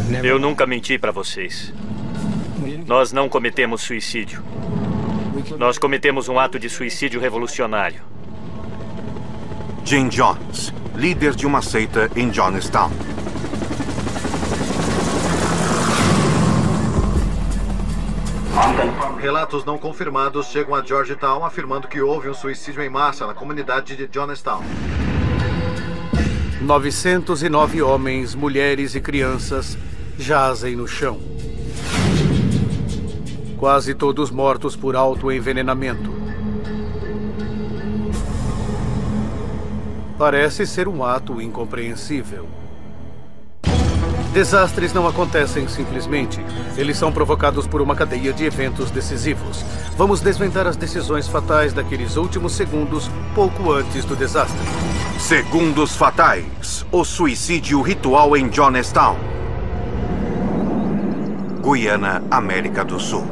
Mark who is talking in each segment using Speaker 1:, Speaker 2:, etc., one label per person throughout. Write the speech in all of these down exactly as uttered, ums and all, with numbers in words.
Speaker 1: Eu nunca menti para vocês. Nós não cometemos suicídio. Nós cometemos um ato de suicídio revolucionário.
Speaker 2: Jim Jones, líder de uma seita em Jonestown.
Speaker 3: Relatos não confirmados chegam a Georgetown afirmando que houve um suicídio em massa na comunidade de Jonestown.
Speaker 4: novecentos e nove homens, mulheres e crianças jazem no chão. Quase todos mortos por autoenvenenamento. Parece ser um ato incompreensível. Desastres não acontecem simplesmente. Eles são provocados por uma cadeia de eventos decisivos. Vamos desvendar as decisões fatais daqueles últimos segundos, pouco antes do desastre.
Speaker 2: Segundos fatais. O suicídio ritual em Jonestown, Guiana, América do Sul.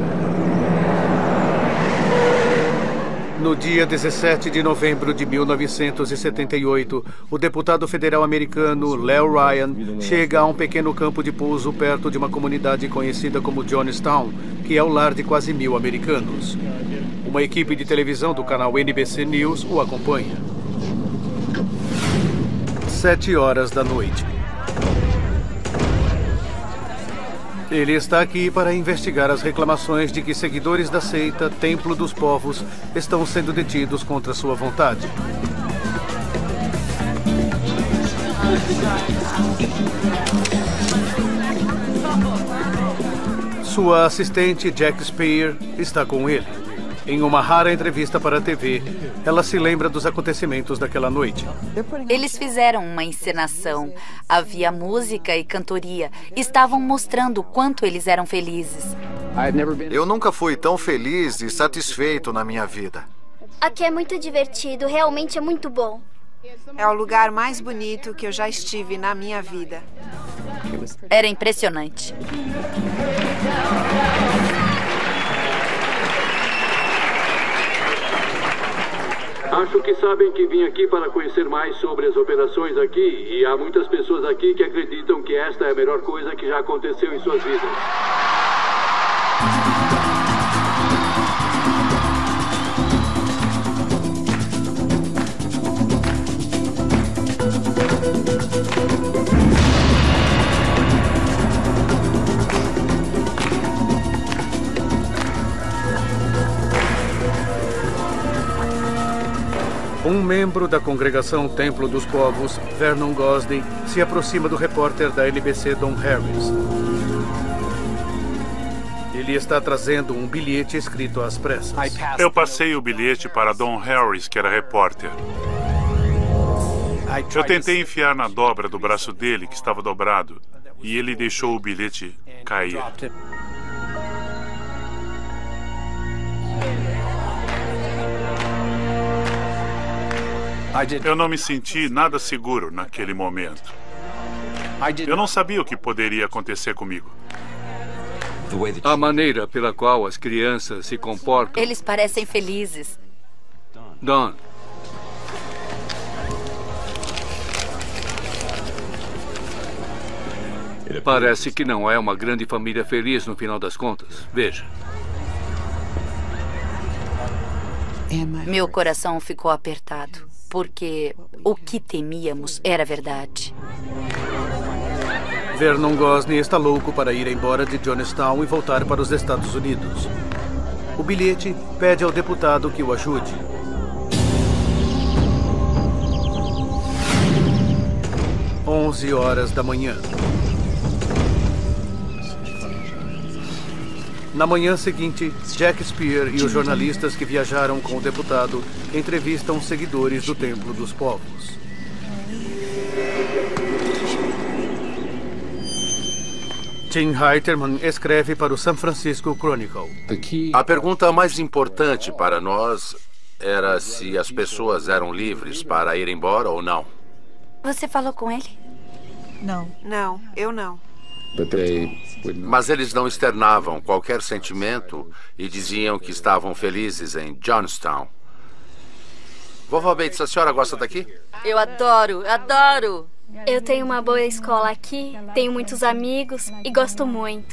Speaker 4: No dia dezessete de novembro de mil novecentos e setenta e oito, o deputado federal americano Leo Ryan chega a um pequeno campo de pouso perto de uma comunidade conhecida como Jonestown, que é o lar de quase mil americanos. Uma equipe de televisão do canal N B C News o acompanha. Sete horas da noite. Ele está aqui para investigar as reclamações de que seguidores da seita Templo dos Povos estão sendo detidos contra sua vontade. Sua assistente, Jack Spear, está com ele. Em uma rara entrevista para a T V, ela se lembra dos acontecimentos daquela noite.
Speaker 5: Eles fizeram uma encenação. Havia música e cantoria. Estavam mostrando o quanto eles eram felizes.
Speaker 3: Eu nunca fui tão feliz e satisfeito na minha vida.
Speaker 6: Aqui é muito divertido, realmente é muito bom.
Speaker 7: É o lugar mais bonito que eu já estive na minha vida.
Speaker 5: Era impressionante.
Speaker 8: Acho que sabem que vim aqui para conhecer mais sobre as operações aqui, e há muitas pessoas aqui que acreditam que esta é a melhor coisa que já aconteceu em suas vidas.
Speaker 4: Um membro da congregação Templo dos Povos, Vernon Gosney, se aproxima do repórter da N B C, Don Harris. Ele está trazendo um bilhete escrito às pressas.
Speaker 9: Eu passei o bilhete para Don Harris, que era repórter. Eu tentei enfiar na dobra do braço dele, que estava dobrado, e ele deixou o bilhete cair. Eu não me senti nada seguro naquele momento. Eu não sabia o que poderia acontecer comigo.
Speaker 10: A maneira pela qual as crianças se comportam...
Speaker 5: Eles parecem felizes.
Speaker 10: Don. Parece que não é uma grande família feliz no final das contas. Veja.
Speaker 5: Meu coração ficou apertado, porque o que temíamos era verdade.
Speaker 4: Vernon Gosney está louco para ir embora de Jonestown e voltar para os Estados Unidos. O bilhete pede ao deputado que o ajude. Onze horas da manhã. Na manhã seguinte, Jack Spear e os jornalistas que viajaram com o deputado entrevistam seguidores do Templo dos Povos. Tim Heiterman escreve para o San Francisco Chronicle.
Speaker 11: A pergunta mais importante para nós era se as pessoas eram livres para ir embora ou não.
Speaker 5: Você falou com ele?
Speaker 7: Não. Não, eu não.
Speaker 11: Mas eles não externavam qualquer sentimento e diziam que estavam felizes em Jonestown. Vovó Bates, a senhora gosta daqui?
Speaker 5: Eu adoro, adoro.
Speaker 6: Eu tenho uma boa escola aqui, tenho muitos amigos e gosto muito.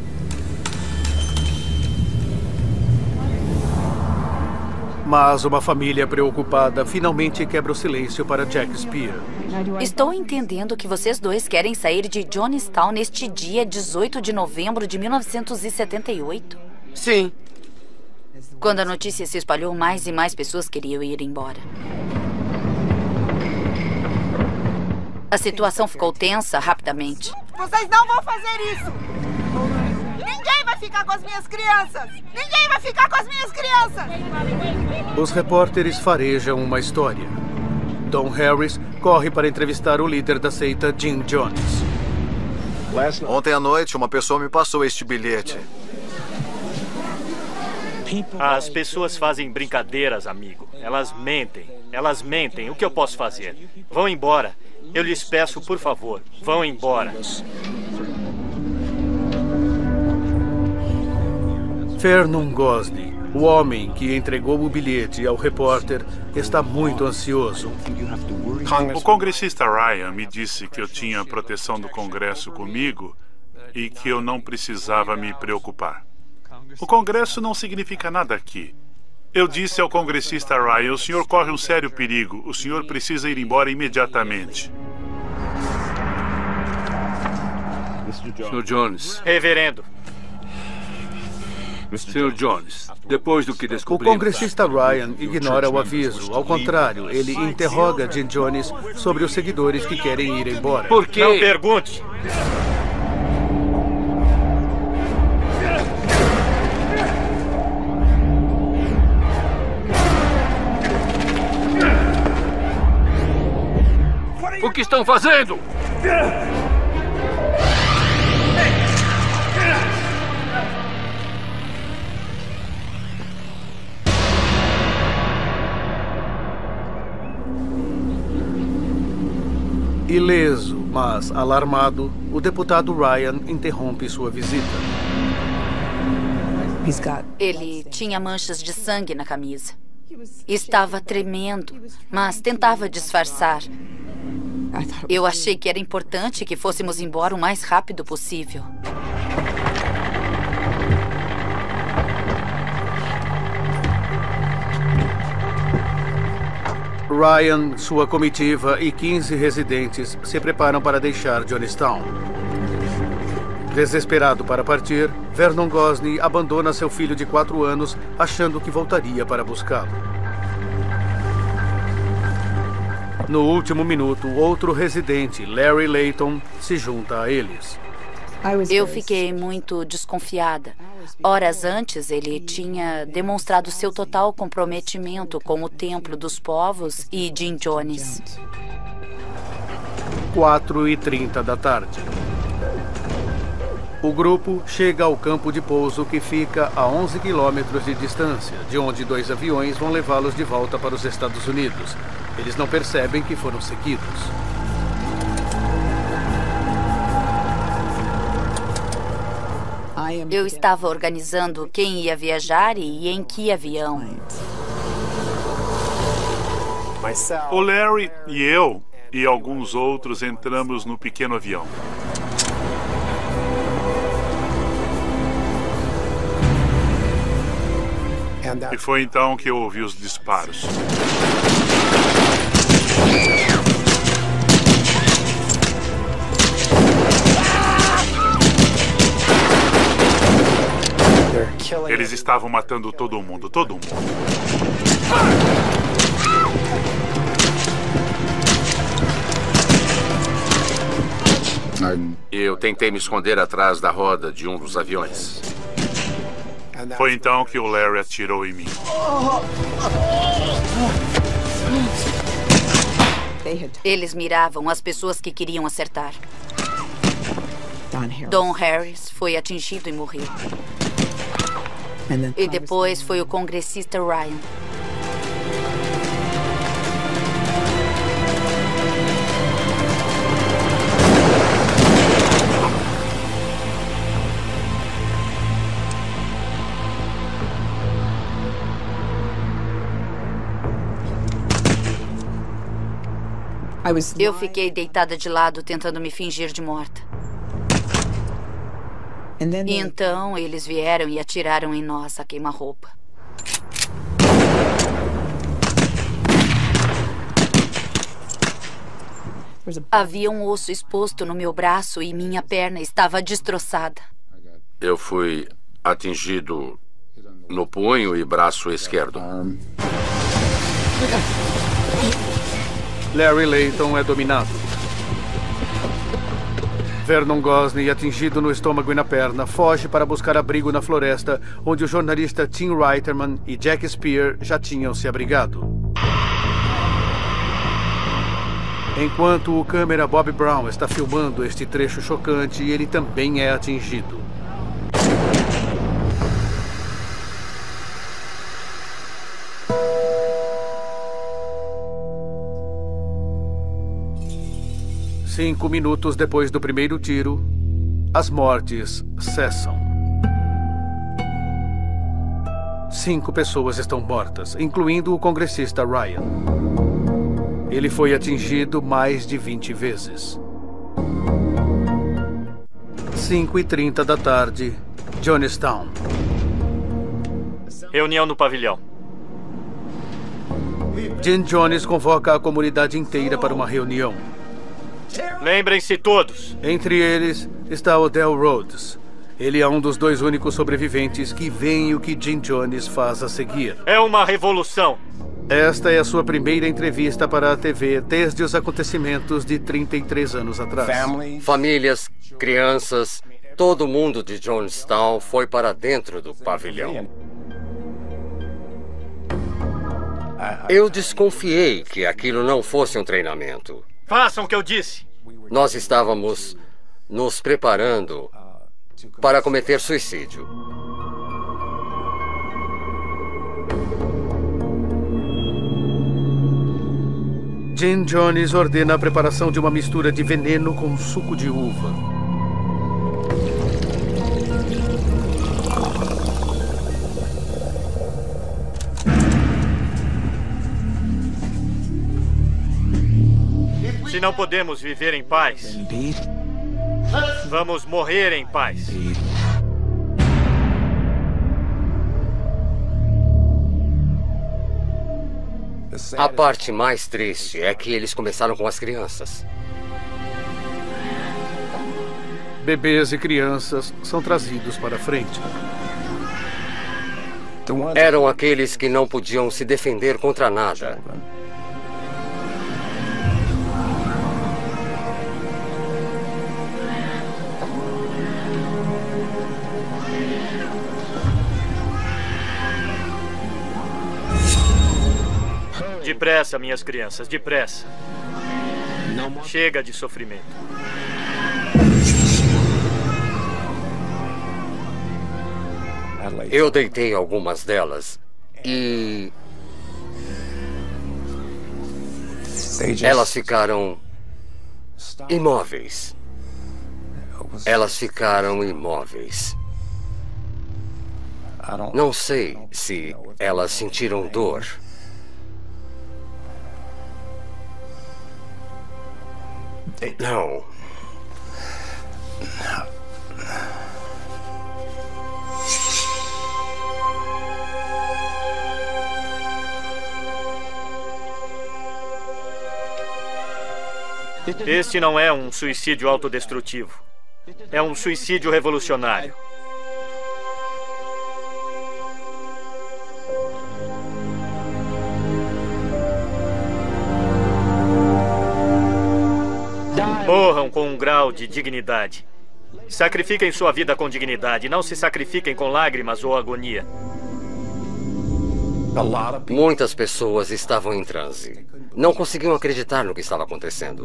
Speaker 4: Mas uma família preocupada finalmente quebra o silêncio para Jack Spear.
Speaker 5: Estou entendendo que vocês dois querem sair de Johnstown neste dia dezoito de novembro de mil novecentos e setenta e oito?
Speaker 12: Sim.
Speaker 5: Quando a notícia se espalhou, mais e mais pessoas queriam ir embora. A situação ficou tensa rapidamente.
Speaker 13: Vocês não vão fazer isso! Ninguém vai ficar com as minhas crianças! Ninguém vai ficar com as minhas crianças!
Speaker 4: Os repórteres farejam uma história. Don Harris corre para entrevistar o líder da seita, Jim Jones.
Speaker 3: Ontem à noite, uma pessoa me passou este bilhete.
Speaker 1: As pessoas fazem brincadeiras, amigo. Elas mentem. Elas mentem. O que eu posso fazer? Vão embora. Eu lhes peço, por favor, vão embora.
Speaker 4: Vernon Gosney, o homem que entregou o bilhete ao repórter, está muito ansioso.
Speaker 9: O congressista Ryan me disse que eu tinha a proteção do Congresso comigo e que eu não precisava me preocupar. O Congresso não significa nada aqui. Eu disse ao congressista Ryan, o senhor corre um sério perigo. O senhor precisa ir embora imediatamente.
Speaker 10: senhor Jones.
Speaker 1: Reverendo.
Speaker 10: senhor Jones, depois do que
Speaker 4: O
Speaker 10: descobrimos...
Speaker 4: congressista Ryan ignora o aviso. Ao contrário, ele interroga Jim Jones sobre os seguidores que querem ir embora.
Speaker 10: Por quê?
Speaker 1: Não pergunte.
Speaker 10: O que estão fazendo?
Speaker 4: Ileso, mas alarmado, o deputado Ryan interrompe sua visita.
Speaker 5: Ele tinha manchas de sangue na camisa. Estava tremendo, mas tentava disfarçar. Eu achei que era importante que fôssemos embora o mais rápido possível.
Speaker 4: Ryan, sua comitiva e quinze residentes se preparam para deixar Johnstown. Desesperado para partir, Vernon Gosney abandona seu filho de quatro anos, achando que voltaria para buscá-lo. No último minuto, outro residente, Larry Layton, se junta a eles.
Speaker 5: Eu fiquei muito desconfiada. Horas antes, ele tinha demonstrado seu total comprometimento com o Templo dos Povos e Jim Jones.
Speaker 4: quatro e trinta da tarde. O grupo chega ao campo de pouso que fica a onze quilômetros de distância, de onde dois aviões vão levá-los de volta para os Estados Unidos. Eles não percebem que foram seguidos.
Speaker 5: Eu estava organizando quem ia viajar e em que avião.
Speaker 9: O Larry e eu e alguns outros entramos no pequeno avião. E foi então que eu ouvi os disparos. Eles estavam matando todo mundo, todo mundo.
Speaker 11: Eu tentei me esconder atrás da roda de um dos aviões.
Speaker 9: Foi então que o Larry atirou em mim.
Speaker 5: Eles miravam as pessoas que queriam acertar. Don Harris foi atingido e morreu. E depois foi o congressista Ryan. Eu fiquei deitada de lado, tentando me fingir de morta. E então eles vieram e atiraram em nós a queima-roupa. Havia um osso exposto no meu braço e minha perna estava destroçada.
Speaker 11: Eu fui atingido no punho e braço esquerdo.
Speaker 4: Larry Layton é dominado. Vernon Gosney, atingido no estômago e na perna, foge para buscar abrigo na floresta, onde o jornalista Tim Reiterman e Jack Spear já tinham se abrigado. Enquanto o câmera Bob Brown está filmando este trecho chocante, ele também é atingido. Cinco minutos depois do primeiro tiro, as mortes cessam. Cinco pessoas estão mortas, incluindo o congressista Ryan. Ele foi atingido mais de vinte vezes. cinco e trinta da tarde, Jonestown.
Speaker 1: Reunião no pavilhão.
Speaker 4: Jim Jones convoca a comunidade inteira para uma reunião.
Speaker 1: Lembrem-se todos.
Speaker 4: Entre eles está Odell Rhodes. Ele é um dos dois únicos sobreviventes que veem o que Jim Jones faz a seguir.
Speaker 1: É uma revolução.
Speaker 4: Esta é a sua primeira entrevista para a T V desde os acontecimentos de trinta e três anos atrás.
Speaker 12: Famílias, crianças, todo mundo de Jonestown foi para dentro do pavilhão. Eu desconfiei que aquilo não fosse um treinamento.
Speaker 1: Façam o que eu disse.
Speaker 12: Nós estávamos nos preparando para cometer suicídio.
Speaker 4: Jim Jones ordena a preparação de uma mistura de veneno com suco de uva.
Speaker 1: Se não podemos viver em paz, vamos morrer em paz.
Speaker 12: A parte mais triste é que eles começaram com as crianças.
Speaker 4: Bebês e crianças são trazidos para frente.
Speaker 12: Eram aqueles que não podiam se defender contra nada.
Speaker 1: Depressa, minhas crianças, depressa. Chega de sofrimento.
Speaker 12: Eu deitei algumas delas e elas ficaram imóveis. Elas ficaram imóveis. Não sei se elas sentiram dor. Não.
Speaker 1: Este não é um suicídio autodestrutivo. É um suicídio revolucionário. Morram com um grau de dignidade. Sacrifiquem sua vida com dignidade. Não se sacrifiquem com lágrimas ou agonia.
Speaker 12: Muitas pessoas estavam em transe. Não conseguiam acreditar no que estava acontecendo.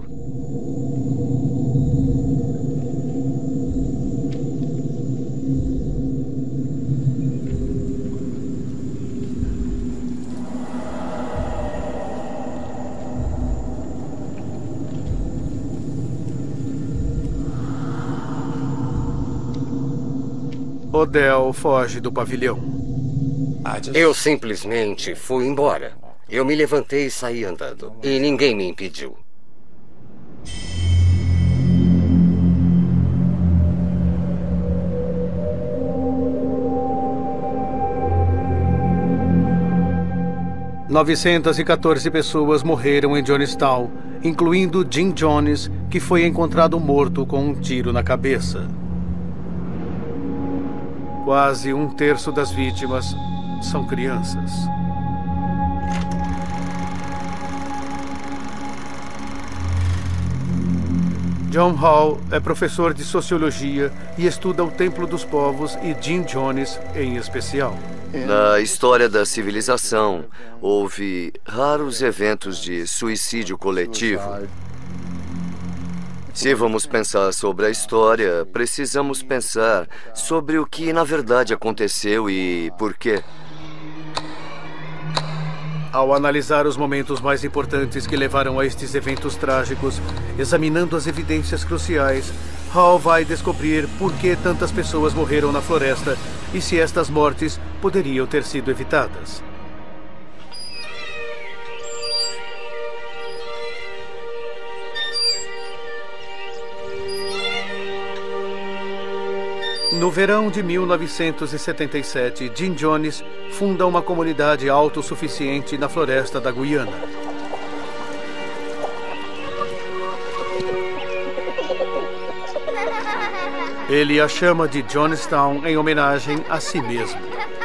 Speaker 4: Odell foge do pavilhão.
Speaker 12: Eu simplesmente fui embora. Eu me levantei e saí andando. E ninguém me impediu.
Speaker 4: novecentas e quatorze pessoas morreram em Jonestown, incluindo Jim Jones, que foi encontrado morto com um tiro na cabeça. Quase um terço das vítimas são crianças. John Hall é professor de sociologia e estuda o Templo dos Povos e Jim Jones em especial.
Speaker 14: Na história da civilização, houve raros eventos de suicídio coletivo. Se vamos pensar sobre a história, precisamos pensar sobre o que na verdade aconteceu e por quê.
Speaker 4: Ao analisar os momentos mais importantes que levaram a estes eventos trágicos, examinando as evidências cruciais, Hall vai descobrir por que tantas pessoas morreram na floresta e se estas mortes poderiam ter sido evitadas. No verão de mil novecentos e setenta e sete, Jim Jones funda uma comunidade autossuficiente na floresta da Guiana. Ele a chama de Jonestown em homenagem a si mesmo.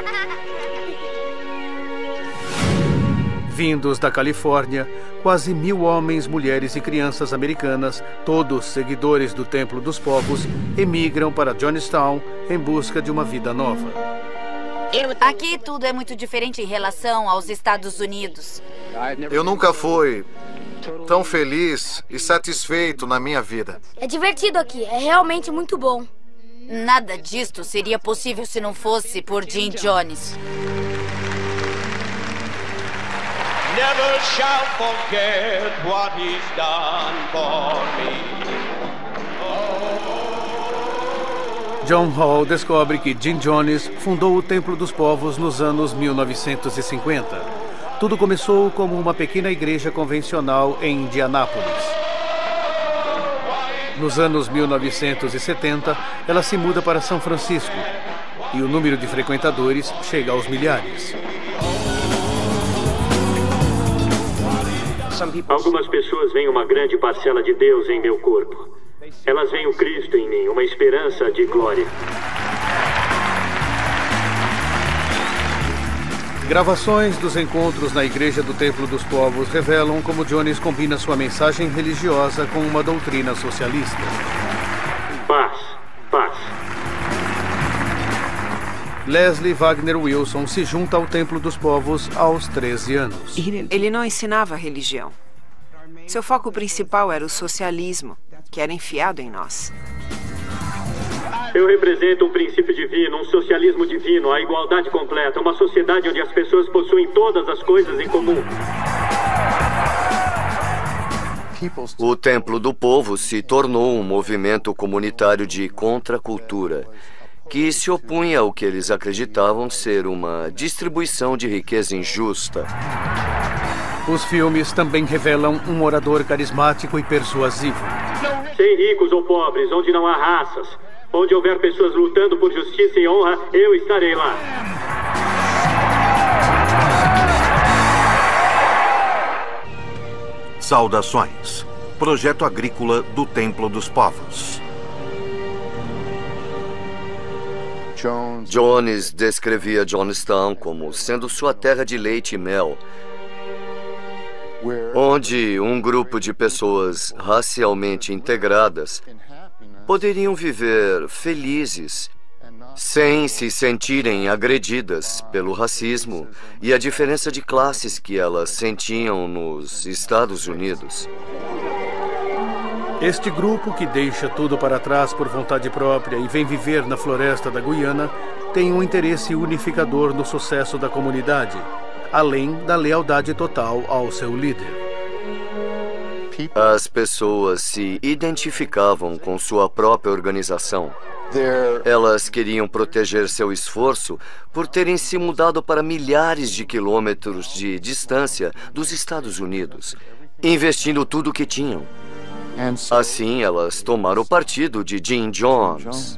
Speaker 4: Vindos da Califórnia, quase mil homens, mulheres e crianças americanas, todos seguidores do Templo dos Povos, emigram para Jonestown em busca de uma vida nova.
Speaker 5: Aqui tudo é muito diferente em relação aos Estados Unidos.
Speaker 3: Eu nunca fui tão feliz e satisfeito na minha vida.
Speaker 15: É divertido aqui, é realmente muito bom.
Speaker 5: Nada disto seria possível se não fosse por Jim Jones.
Speaker 16: Never shall forget what he's done for me.
Speaker 4: John Hall descobre que Jim Jones fundou o Templo dos Povos nos anos mil novecentos e cinquenta. Tudo começou como uma pequena igreja convencional em Indianápolis. Nos anos mil novecentos e setenta, ela se muda para São Francisco e o número de frequentadores chega aos milhares.
Speaker 1: Algumas pessoas veem uma grande parcela de Deus em meu corpo. Elas veem o Cristo em mim, uma esperança de glória.
Speaker 4: Gravações dos encontros na Igreja do Templo dos Povos revelam como Jones combina sua mensagem religiosa com uma doutrina socialista.
Speaker 1: Paz, paz.
Speaker 4: Leslie Wagner Wilson se junta ao Templo dos Povos aos treze anos.
Speaker 7: Ele não ensinava religião. Seu foco principal era o socialismo, que era enfiado em nós.
Speaker 1: Eu represento um princípio divino, um socialismo divino, a igualdade completa, uma sociedade onde as pessoas possuem todas as coisas em comum.
Speaker 14: O Templo do Povo se tornou um movimento comunitário de contracultura, que se opunha ao que eles acreditavam ser uma distribuição de riqueza injusta.
Speaker 4: Os filmes também revelam um orador carismático e persuasivo.
Speaker 1: Sem ricos ou pobres, onde não há raças, onde houver pessoas lutando por justiça e honra, eu estarei lá.
Speaker 2: Saudações. Projeto Agrícola do Templo dos Povos.
Speaker 14: Jones descrevia Jonestown como sendo sua terra de leite e mel, onde um grupo de pessoas racialmente integradas poderiam viver felizes, sem se sentirem agredidas pelo racismo e a diferença de classes que elas sentiam nos Estados Unidos.
Speaker 4: Este grupo, que deixa tudo para trás por vontade própria e vem viver na floresta da Guiana, tem um interesse unificador no sucesso da comunidade, além da lealdade total ao seu líder.
Speaker 14: As pessoas se identificavam com sua própria organização. Elas queriam proteger seu esforço por terem se mudado para milhares de quilômetros de distância dos Estados Unidos, investindo tudo o que tinham. Assim, elas tomaram o partido de Jim Jones.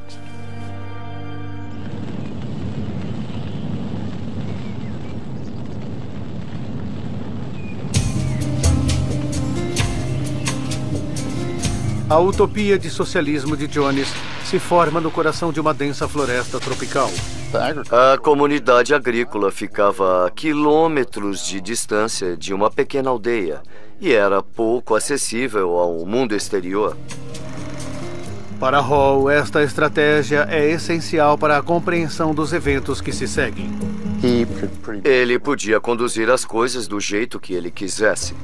Speaker 4: A utopia de socialismo de Jones se forma no coração de uma densa floresta tropical.
Speaker 14: A comunidade agrícola ficava a quilômetros de distância de uma pequena aldeia e era pouco acessível ao mundo exterior.
Speaker 4: Para Hall, esta estratégia é essencial para a compreensão dos eventos que se seguem.
Speaker 14: Ele podia conduzir as coisas do jeito que ele quisesse.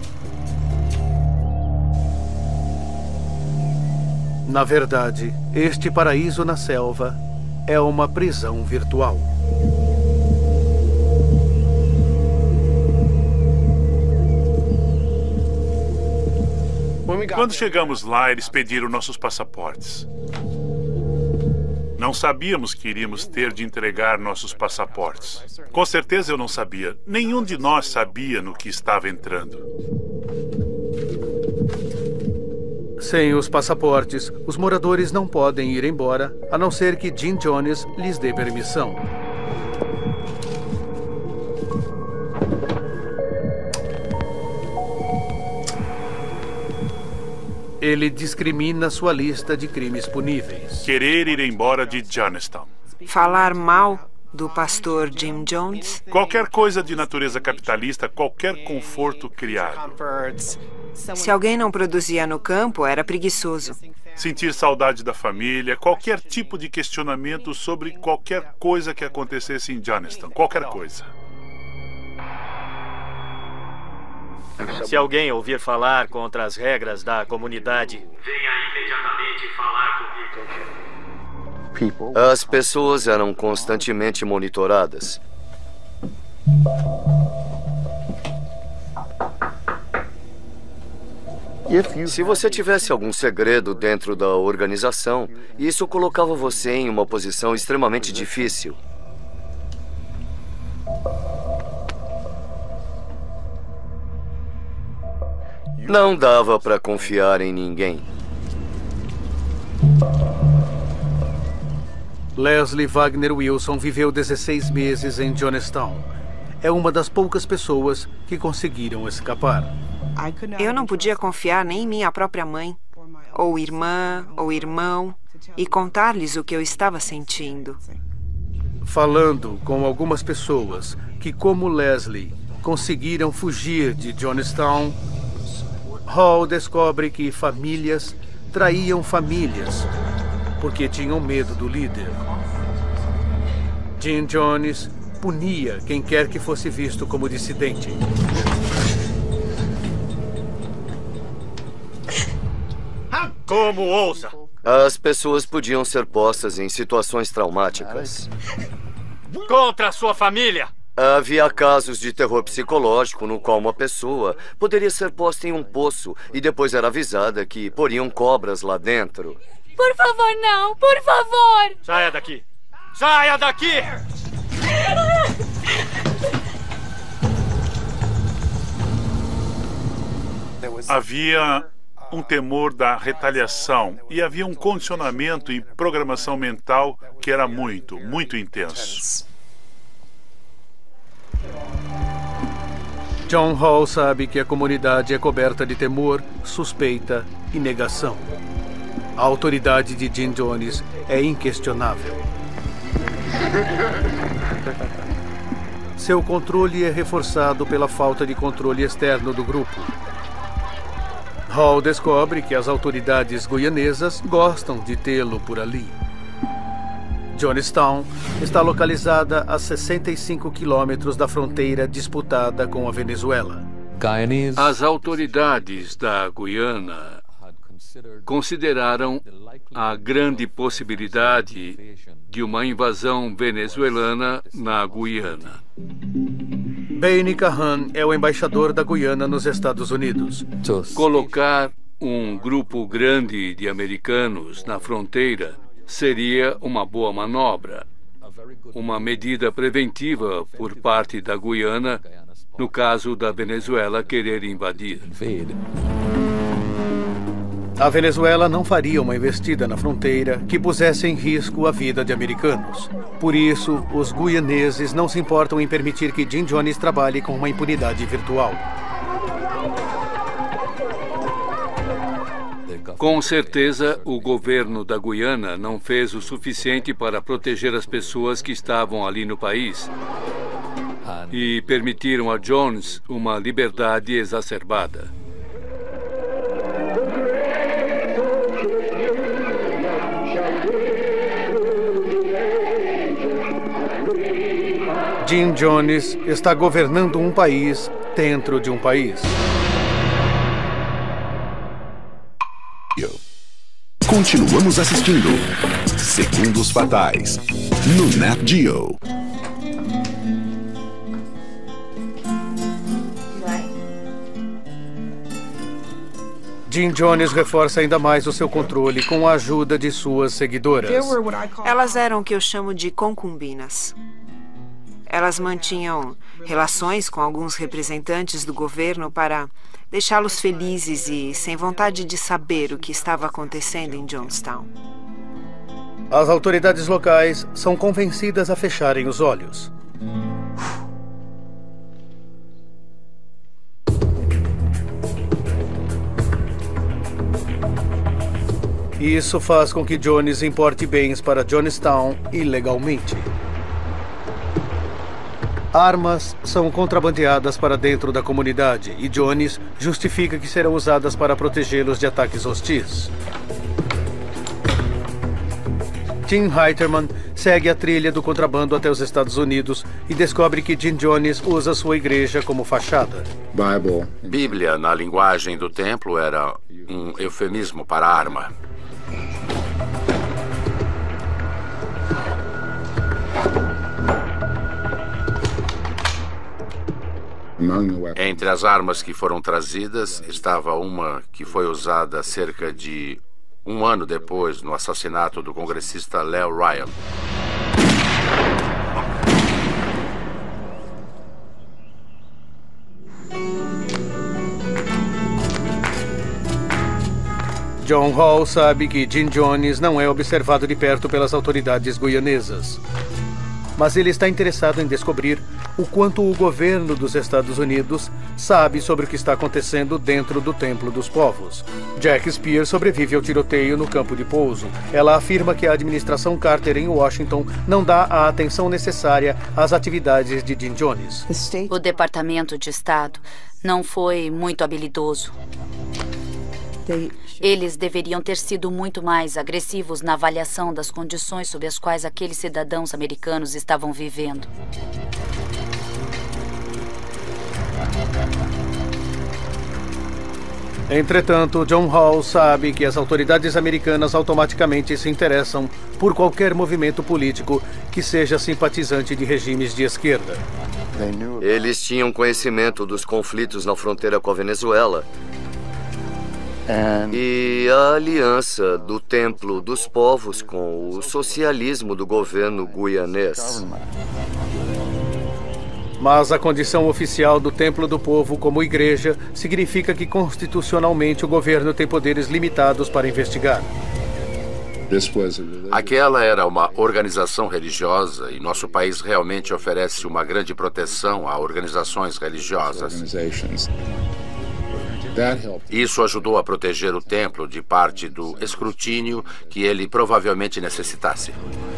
Speaker 4: Na verdade, este paraíso na selva é uma prisão virtual.
Speaker 9: Quando chegamos lá, eles pediram nossos passaportes. Não sabíamos que iríamos ter de entregar nossos passaportes. Com certeza eu não sabia. Nenhum de nós sabia no que estava entrando.
Speaker 4: Sem os passaportes, os moradores não podem ir embora, a não ser que Jim Jones lhes dê permissão. Ele discrimina sua lista de crimes puníveis.
Speaker 9: Querer ir embora de Jonestown.
Speaker 7: Falar mal do pastor Jim Jones.
Speaker 9: Qualquer coisa de natureza capitalista, qualquer conforto criado.
Speaker 7: Se alguém não produzia no campo, era preguiçoso.
Speaker 9: Sentir saudade da família, qualquer tipo de questionamento sobre qualquer coisa que acontecesse em Jonestown, qualquer coisa.
Speaker 1: Se alguém ouvir falar contra as regras da comunidade, venha imediatamente falar comigo.
Speaker 14: As pessoas eram constantemente monitoradas. Se você tivesse algum segredo dentro da organização, isso colocava você em uma posição extremamente difícil. Não dava para confiar em ninguém.
Speaker 4: Leslie Wagner Wilson viveu dezesseis meses em Jonestown. É uma das poucas pessoas que conseguiram escapar.
Speaker 7: Eu não podia confiar nem em minha própria mãe, ou irmã, ou irmão, e contar-lhes o que eu estava sentindo.
Speaker 4: Falando com algumas pessoas que, como Leslie, conseguiram fugir de Jonestown, Hall descobre que famílias traíam famílias porque tinham medo do líder. Jim Jones punia quem quer que fosse visto como dissidente.
Speaker 1: Como ousa?
Speaker 14: As pessoas podiam ser postas em situações traumáticas.
Speaker 1: Contra a sua família!
Speaker 14: Havia casos de terror psicológico no qual uma pessoa poderia ser posta em um poço e depois era avisada que poriam cobras lá dentro.
Speaker 15: Por favor, não! Por favor!
Speaker 1: Saia daqui! Saia daqui!
Speaker 9: Havia um temor da retaliação e havia um condicionamento e programação mental que era muito, muito intenso.
Speaker 4: John Hall sabe que a comunidade é coberta de temor, suspeita e negação. A autoridade de Jim Jones é inquestionável. Seu controle é reforçado pela falta de controle externo do grupo. Hall descobre que as autoridades guianesas gostam de tê-lo por ali. Jonestown está localizada a sessenta e cinco quilômetros da fronteira disputada com a Venezuela.
Speaker 10: As autoridades da Guiana consideraram a grande possibilidade de uma invasão venezuelana na Guiana.
Speaker 4: Baine Kahan é o embaixador da Guiana nos Estados Unidos.
Speaker 10: Colocar um grupo grande de americanos na fronteira seria uma boa manobra, uma medida preventiva por parte da Guiana, no caso da Venezuela querer invadir.
Speaker 4: A Venezuela não faria uma investida na fronteira que pusesse em risco a vida de americanos. Por isso, os guianeses não se importam em permitir que Jim Jones trabalhe com uma impunidade virtual.
Speaker 10: Com certeza, o governo da Guiana não fez o suficiente para proteger as pessoas que estavam ali no país e permitiram a Jones uma liberdade exacerbada.
Speaker 4: Jim Jones está governando um país dentro de um país.
Speaker 17: Continuamos assistindo Segundos Fatais no Nat Geo.
Speaker 4: Jim Jones reforça ainda mais o seu controle com a ajuda de suas seguidoras.
Speaker 7: Elas eram o que eu chamo de concubinas. Elas mantinham relações com alguns representantes do governo para deixá-los felizes e sem vontade de saber o que estava acontecendo em Jonestown.
Speaker 4: As autoridades locais são convencidas a fecharem os olhos. Isso faz com que Jones importe bens para Jonestown ilegalmente. Armas são contrabandeadas para dentro da comunidade e Jones justifica que serão usadas para protegê-los de ataques hostis. Tim Heiterman segue a trilha do contrabando até os Estados Unidos e descobre que Jim Jones usa sua igreja como fachada.
Speaker 11: Bíblia, na linguagem do templo, era um eufemismo para arma. Entre as armas que foram trazidas estava uma que foi usada cerca de um ano depois no assassinato do congressista Leo Ryan.
Speaker 4: John Hall sabe que Jim Jones não é observado de perto pelas autoridades guianesas. Mas ele está interessado em descobrir o quanto o governo dos Estados Unidos sabe sobre o que está acontecendo dentro do Templo dos Povos. Jack Spear sobrevive ao tiroteio no campo de pouso. Ela afirma que a administração Carter em Washington não dá a atenção necessária às atividades de Jim Jones.
Speaker 5: O Departamento de Estado não foi muito habilidoso. Eles deveriam ter sido muito mais agressivos na avaliação das condições sob as quais aqueles cidadãos americanos estavam vivendo.
Speaker 4: Entretanto, John Hall sabe que as autoridades americanas automaticamente se interessam por qualquer movimento político que seja simpatizante de regimes de esquerda.
Speaker 14: Eles tinham conhecimento dos conflitos na fronteira com a Venezuela e a aliança do Templo dos Povos com o socialismo do governo guianês.
Speaker 4: Mas a condição oficial do Templo do Povo como igreja significa que constitucionalmente o governo tem poderes limitados para investigar.
Speaker 11: Aquela era uma organização religiosa e nosso país realmente oferece uma grande proteção a organizações religiosas. Isso ajudou a proteger o templo de parte do escrutínio que ele provavelmente necessitasse.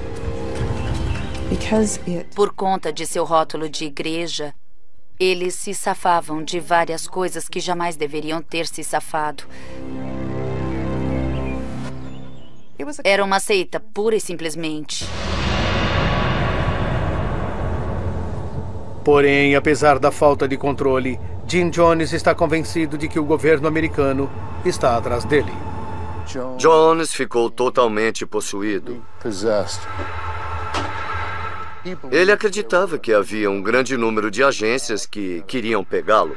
Speaker 5: Por conta de seu rótulo de igreja, eles se safavam de várias coisas que jamais deveriam ter se safado. Era uma seita, pura e simplesmente.
Speaker 4: Porém, apesar da falta de controle, Jim Jones está convencido de que o governo americano está atrás dele.
Speaker 14: Jones ficou totalmente possuído. Ele acreditava que havia um grande número de agências que queriam pegá-lo.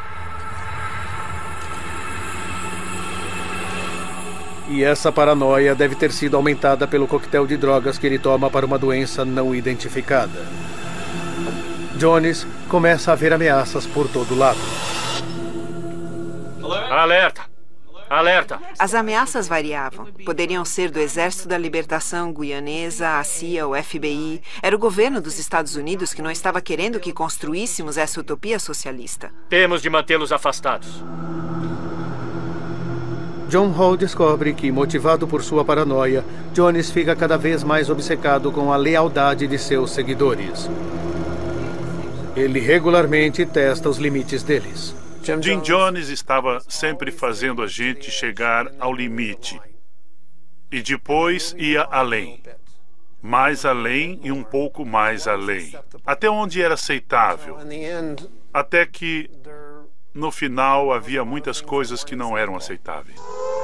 Speaker 4: E essa paranoia deve ter sido aumentada pelo coquetel de drogas que ele toma para uma doença não identificada. Jones começa a ver ameaças por todo lado.
Speaker 1: Alerta! Alerta!
Speaker 7: As ameaças variavam. Poderiam ser do Exército da Libertação Guianesa, a C I A, o F B I. Era o governo dos Estados Unidos que não estava querendo que construíssemos essa utopia socialista.
Speaker 1: Temos de mantê-los afastados.
Speaker 4: John Hall descobre que, motivado por sua paranoia, Jones fica cada vez mais obcecado com a lealdade de seus seguidores. Ele regularmente testa os limites deles.
Speaker 9: Jim Jones estava sempre fazendo a gente chegar ao limite. E depois ia além. Mais além e um pouco mais além. Até onde era aceitável. Até que, no final, havia muitas coisas que não eram aceitáveis.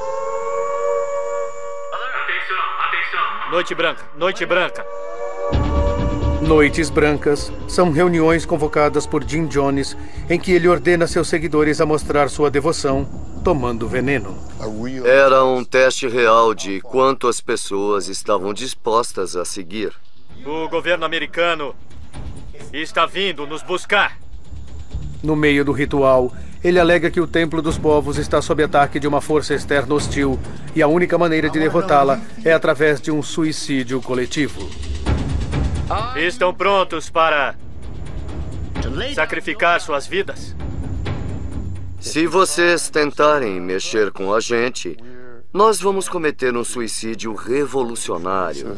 Speaker 1: Noite branca, noite branca.
Speaker 4: Noites brancas são reuniões convocadas por Jim Jones em que ele ordena seus seguidores a mostrar sua devoção, tomando veneno.
Speaker 14: Era um teste real de quanto as pessoas estavam dispostas a seguir.
Speaker 1: O governo americano está vindo nos buscar.
Speaker 4: No meio do ritual, ele alega que o Templo dos Povos está sob ataque de uma força externa hostil e a única maneira de derrotá-la é através de um suicídio coletivo.
Speaker 1: Estão prontos para sacrificar suas vidas?
Speaker 14: Se vocês tentarem mexer com a gente, nós vamos cometer um suicídio revolucionário.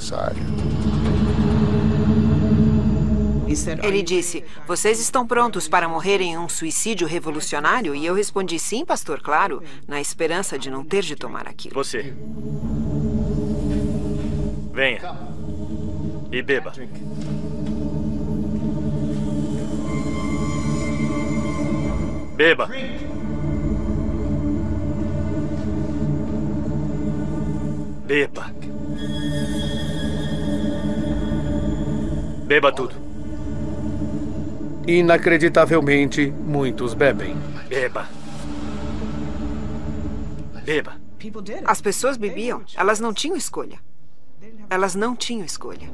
Speaker 7: Ele disse, vocês estão prontos para morrer em um suicídio revolucionário? E eu respondi, sim, pastor, claro, na esperança de não ter de tomar aquilo.
Speaker 1: Você. Venha. E beba. Beba. Beba. Beba tudo.
Speaker 4: Inacreditavelmente, muitos bebem.
Speaker 1: Beba. Beba.
Speaker 7: As pessoas bebiam. Elas não tinham escolha. Elas não tinham escolha.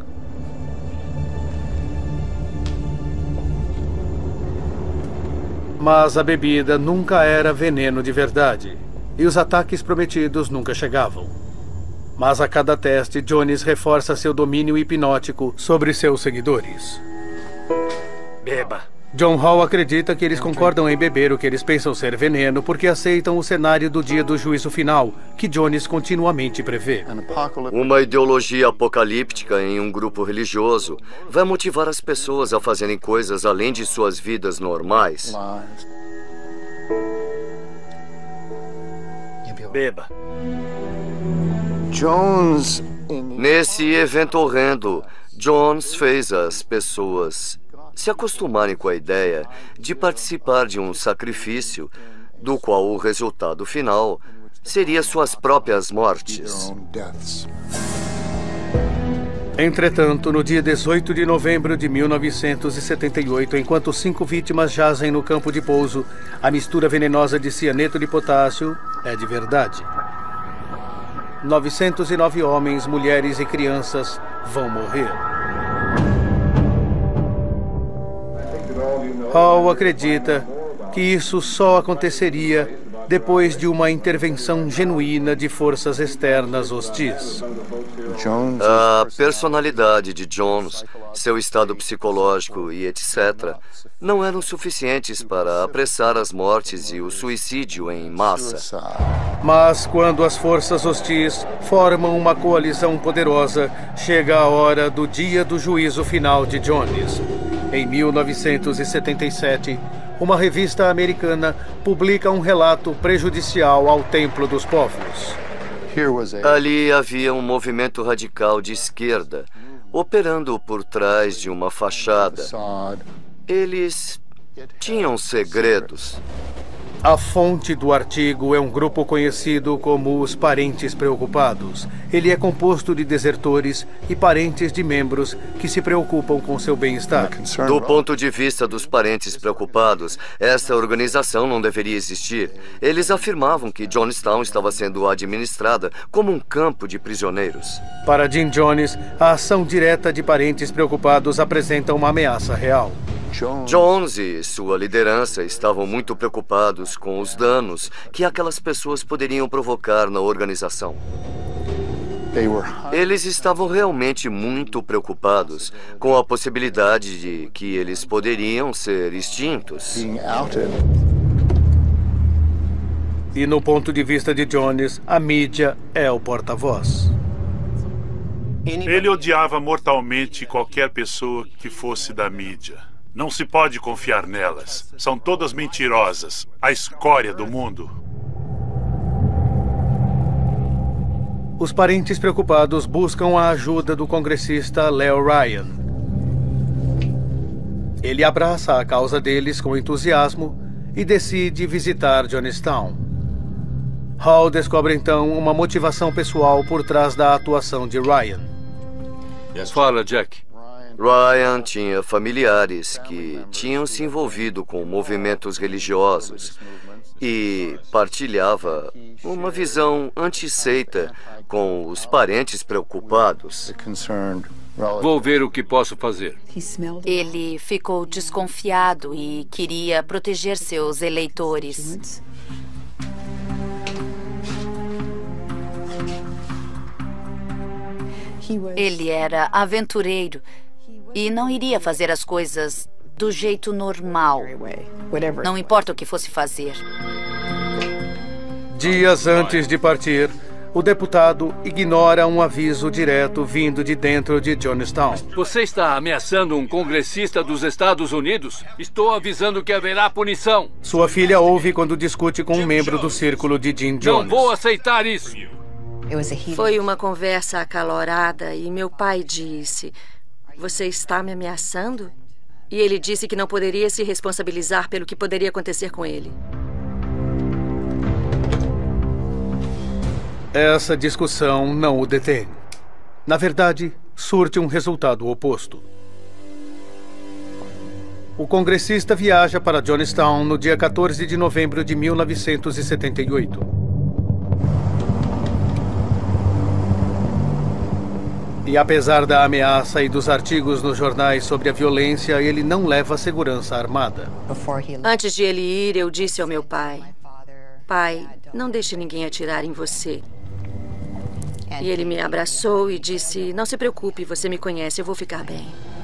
Speaker 4: Mas a bebida nunca era veneno de verdade. E os ataques prometidos nunca chegavam. Mas a cada teste, Jones reforça seu domínio hipnótico sobre seus seguidores.
Speaker 1: Beba.
Speaker 4: John Hall acredita que eles concordam em beber o que eles pensam ser veneno porque aceitam o cenário do dia do juízo final, que Jones continuamente prevê.
Speaker 14: Uma ideologia apocalíptica em um grupo religioso vai motivar as pessoas a fazerem coisas além de suas vidas normais.
Speaker 1: Beba.
Speaker 14: Jones. Nesse evento horrendo, Jones fez as pessoas se acostumarem com a ideia de participar de um sacrifício, do qual o resultado final seria suas próprias mortes.
Speaker 4: Entretanto, no dia dezoito de novembro de mil novecentos e setenta e oito, enquanto cinco vítimas jazem no campo de pouso, a mistura venenosa de cianeto de potássio é de verdade. novecentos e nove homens, mulheres e crianças vão morrer. Hall acredita que isso só aconteceria depois de uma intervenção genuína de forças externas hostis.
Speaker 14: A personalidade de Jones, seu estado psicológico e etcétera não eram suficientes para apressar as mortes e o suicídio em massa.
Speaker 4: Mas quando as forças hostis formam uma coalizão poderosa, chega a hora do dia do juízo final de Jones. Em mil novecentos e setenta e sete, uma revista americana publica um relato prejudicial ao Templo dos Povos.
Speaker 14: Ali havia um movimento radical de esquerda, operando por trás de uma fachada. Eles tinham segredos.
Speaker 4: A fonte do artigo é um grupo conhecido como os Parentes Preocupados. Ele é composto de desertores e parentes de membros que se preocupam com seu bem-estar.
Speaker 14: Do ponto de vista dos parentes preocupados, essa organização não deveria existir. Eles afirmavam que Jonestown estava sendo administrada como um campo de prisioneiros.
Speaker 4: Para Jim Jones, a ação direta de Parentes Preocupados apresenta uma ameaça real.
Speaker 14: Jones e sua liderança estavam muito preocupados com os danos que aquelas pessoas poderiam provocar na organização. Eles estavam realmente muito preocupados com a possibilidade de que eles poderiam ser extintos.
Speaker 4: E no ponto de vista de Jones, a mídia é o porta-voz.
Speaker 9: Ele odiava mortalmente qualquer pessoa que fosse da mídia. Não se pode confiar nelas. São todas mentirosas. A escória do mundo.
Speaker 4: Os parentes preocupados buscam a ajuda do congressista Leo Ryan. Ele abraça a causa deles com entusiasmo e decide visitar Johnstown. Hall descobre então uma motivação pessoal por trás da atuação de Ryan.
Speaker 10: Fala, Jack.
Speaker 14: Ryan tinha familiares que tinham se envolvido com movimentos religiosos e partilhava uma visão antisseita com os parentes preocupados.
Speaker 10: Vou ver o que posso fazer.
Speaker 5: Ele ficou desconfiado e queria proteger seus eleitores. Ele era aventureiro e não iria fazer as coisas do jeito normal. Não importa o que fosse fazer.
Speaker 4: Dias antes de partir, o deputado ignora um aviso direto vindo de dentro de Johnstown.
Speaker 10: Você está ameaçando um congressista dos Estados Unidos? Estou avisando que haverá punição.
Speaker 4: Sua filha ouve quando discute com um membro do círculo de Jim Jones.
Speaker 10: Não vou aceitar isso.
Speaker 18: Foi uma conversa acalorada e meu pai disse: "Você está me ameaçando?" E ele disse que não poderia se responsabilizar pelo que poderia acontecer com ele.
Speaker 4: Essa discussão não o detém. Na verdade, surte um resultado oposto. O congressista viaja para Johnstown no dia quatorze de novembro de mil novecentos e setenta e oito. E apesar da ameaça e dos artigos nos jornais sobre a violência, ele não leva segurança armada.
Speaker 18: Antes de ele ir, eu disse ao meu pai: "Pai, não deixe ninguém atirar em você." E ele me abraçou e disse: "Não se preocupe, você me conhece, eu vou ficar bem."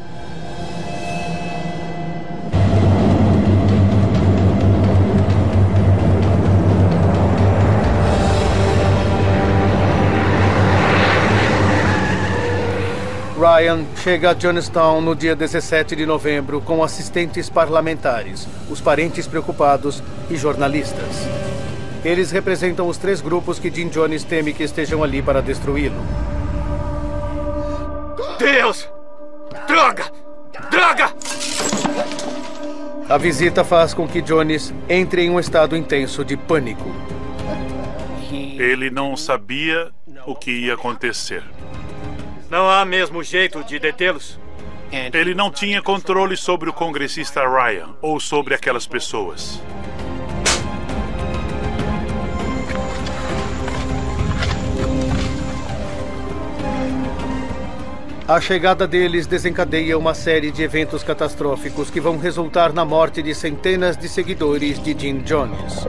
Speaker 4: Ryan chega a Johnstown no dia dezessete de novembro com assistentes parlamentares, os parentes preocupados e jornalistas. Eles representam os três grupos que Jim Jones teme que estejam ali para destruí-lo.
Speaker 1: Deus! Droga! Droga!
Speaker 4: A visita faz com que Jones entre em um estado intenso de pânico.
Speaker 9: Ele não sabia o que ia acontecer.
Speaker 1: Não há mesmo jeito de detê-los?
Speaker 9: Ele não tinha controle sobre o congressista Ryan ou sobre aquelas pessoas.
Speaker 4: A chegada deles desencadeia uma série de eventos catastróficos que vão resultar na morte de centenas de seguidores de Jim Jones.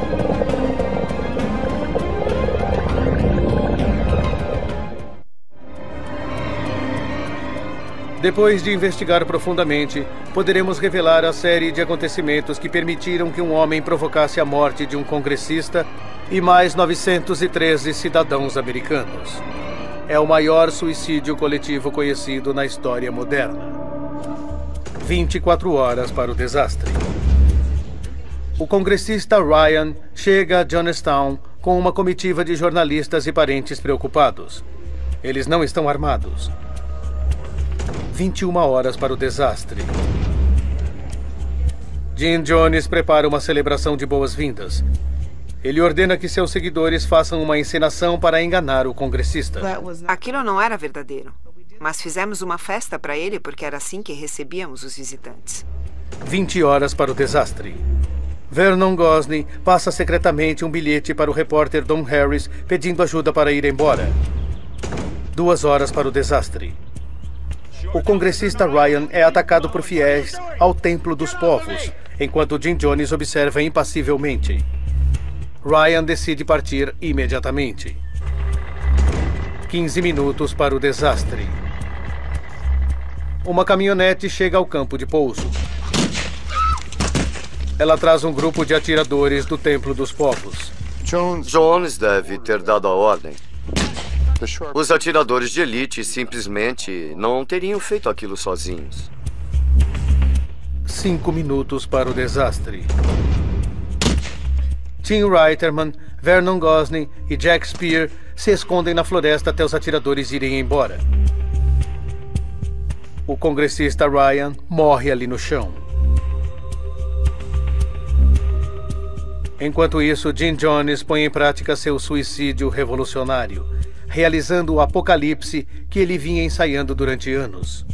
Speaker 4: Depois de investigar profundamente, poderemos revelar a série de acontecimentos que permitiram que um homem provocasse a morte de um congressista e mais novecentos e treze cidadãos americanos. É o maior suicídio coletivo conhecido na história moderna. vinte e quatro horas para o desastre. O congressista Ryan chega a Johnstown com uma comitiva de jornalistas e parentes preocupados. Eles não estão armados. vinte e uma horas para o desastre. Jim Jones prepara uma celebração de boas-vindas. Ele ordena que seus seguidores façam uma encenação para enganar o congressista.
Speaker 7: Aquilo não era verdadeiro, mas fizemos uma festa para ele porque era assim que recebíamos os visitantes.
Speaker 4: vinte horas para o desastre. Vernon Gosney passa secretamente um bilhete para o repórter Don Harris pedindo ajuda para ir embora. Duas horas para o desastre. O congressista Ryan é atacado por fiéis ao Templo dos Povos, enquanto Jim Jones observa impassivelmente. Ryan decide partir imediatamente. quinze minutos para o desastre. Uma caminhonete chega ao campo de pouso. Ela traz um grupo de atiradores do Templo dos Povos.
Speaker 14: Jones deve ter dado a ordem. Os atiradores de elite simplesmente não teriam feito aquilo sozinhos.
Speaker 4: Cinco minutos para o desastre. Tim Reiterman, Vernon Gosney e Jack Spear se escondem na floresta até os atiradores irem embora. O congressista Ryan morre ali no chão. Enquanto isso, Jim Jones põe em prática seu suicídio revolucionário, realizando o apocalipse que ele vinha ensaiando durante anos.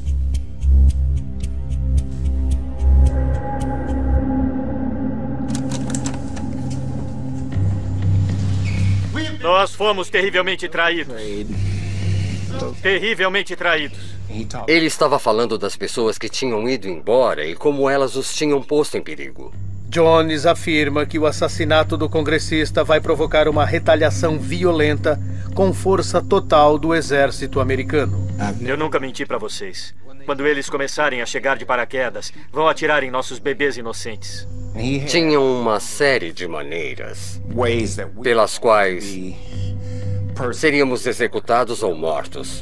Speaker 1: Nós fomos terrivelmente traídos. Terrivelmente traídos.
Speaker 12: Ele estava falando das pessoas que tinham ido embora e como elas os tinham posto em perigo.
Speaker 4: Jones afirma que o assassinato do congressista vai provocar uma retaliação violenta com força total do exército americano.
Speaker 1: Eu nunca menti para vocês. Quando eles começarem a chegar de paraquedas, vão atirar em nossos bebês inocentes.
Speaker 12: Tinham uma série de maneiras pelas quais seríamos executados ou mortos.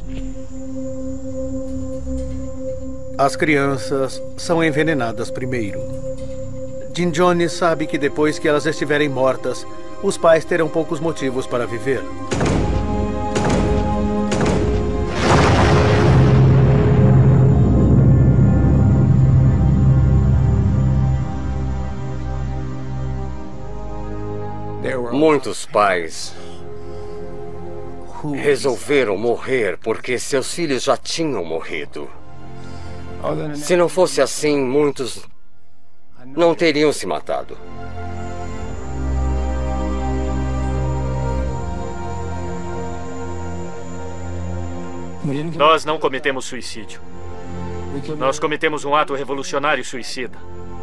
Speaker 4: As crianças são envenenadas primeiro. Jim Jones sabe que depois que elas estiverem mortas, os pais terão poucos motivos para viver.
Speaker 12: Muitos pais resolveram morrer porque seus filhos já tinham morrido. Se não fosse assim, muitos não teriam se matado.
Speaker 1: Nós não cometemos suicídio. Nós cometemos um ato revolucionário suicida.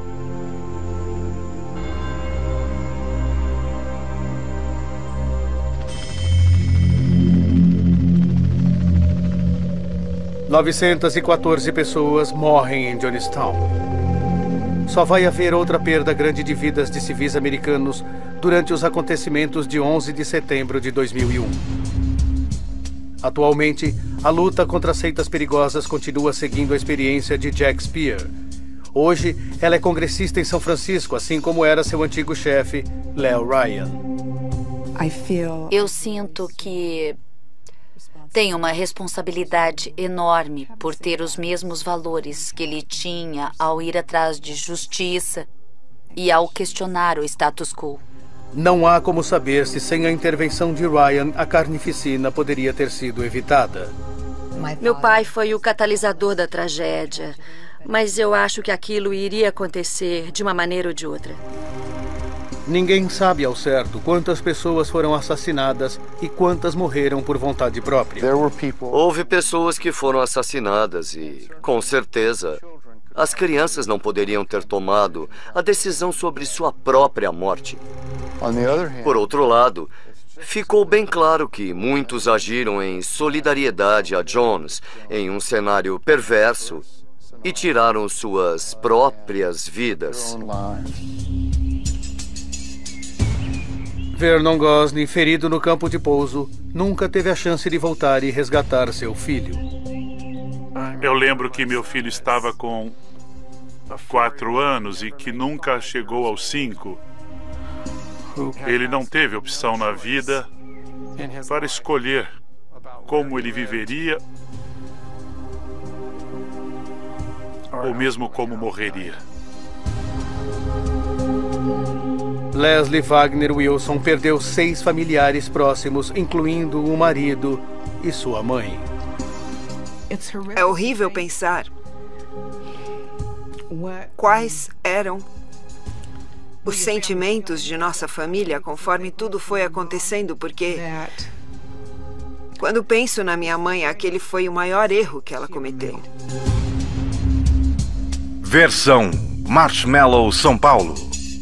Speaker 4: novecentas e quatorze pessoas morrem em Jonestown. Só vai haver outra perda grande de vidas de civis americanos durante os acontecimentos de onze de setembro de dois mil e um. Atualmente, a luta contra seitas perigosas continua seguindo a experiência de Jack Spear. Hoje, ela é congressista em São Francisco, assim como era seu antigo chefe, Leo Ryan.
Speaker 5: Eu sinto que tenho uma responsabilidade enorme por ter os mesmos valores que ele tinha ao ir atrás de justiça e ao questionar o status quo.
Speaker 4: Não há como saber se sem a intervenção de Ryan a carnificina poderia ter sido evitada.
Speaker 18: Meu pai foi o catalisador da tragédia, mas eu acho que aquilo iria acontecer de uma maneira ou de outra.
Speaker 4: Ninguém sabe ao certo quantas pessoas foram assassinadas e quantas morreram por vontade própria.
Speaker 14: Houve pessoas que foram assassinadas e, com certeza, as crianças não poderiam ter tomado a decisão sobre sua própria morte. Por outro lado, ficou bem claro que muitos agiram em solidariedade a Jones em um cenário perverso e tiraram suas próprias vidas.
Speaker 4: Vernon Gosney, ferido no campo de pouso, nunca teve a chance de voltar e resgatar seu filho.
Speaker 9: Eu lembro que meu filho estava com quatro anos e que nunca chegou aos cinco. Ele não teve opção na vida para escolher como ele viveria ou mesmo como morreria.
Speaker 4: Leslie Wagner Wilson perdeu seis familiares próximos, incluindo o marido e sua mãe.
Speaker 7: É horrível pensar quais eram os sentimentos de nossa família conforme tudo foi acontecendo, porque quando penso na minha mãe, aquele foi o maior erro que ela cometeu.
Speaker 2: Versão Marshmallow São Paulo.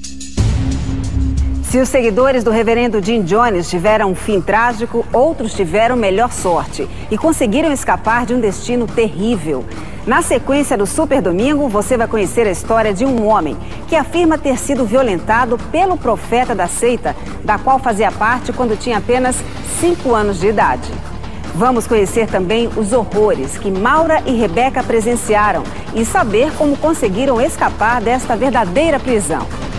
Speaker 19: Se os seguidores do reverendo Jim Jones tiveram um fim trágico, outros tiveram melhor sorte e conseguiram escapar de um destino terrível. Na sequência do Super Domingo, você vai conhecer a história de um homem que afirma ter sido violentado pelo profeta da seita, da qual fazia parte quando tinha apenas cinco anos de idade. Vamos conhecer também os horrores que Maura e Rebeca presenciaram e saber como conseguiram escapar desta verdadeira prisão.